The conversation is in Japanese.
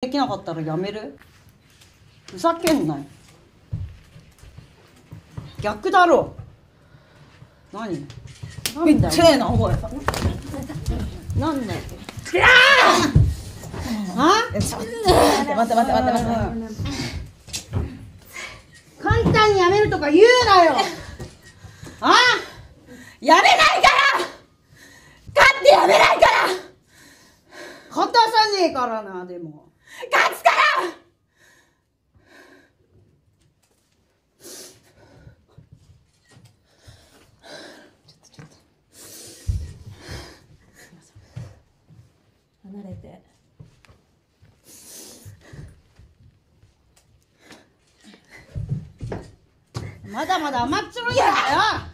できなかったらやめる？ふざけんなよ。逆だろ。何？なんだよ。せえな、おい。なんだよ。あ？ 待って待って待って待って待って。 簡単にやめるとか言うなよ。あ？ やめないから勝ってやめないから勝たさねえからな、でも。 勝つからちょっと離れて。 まだまだ甘っちょろいんだよ。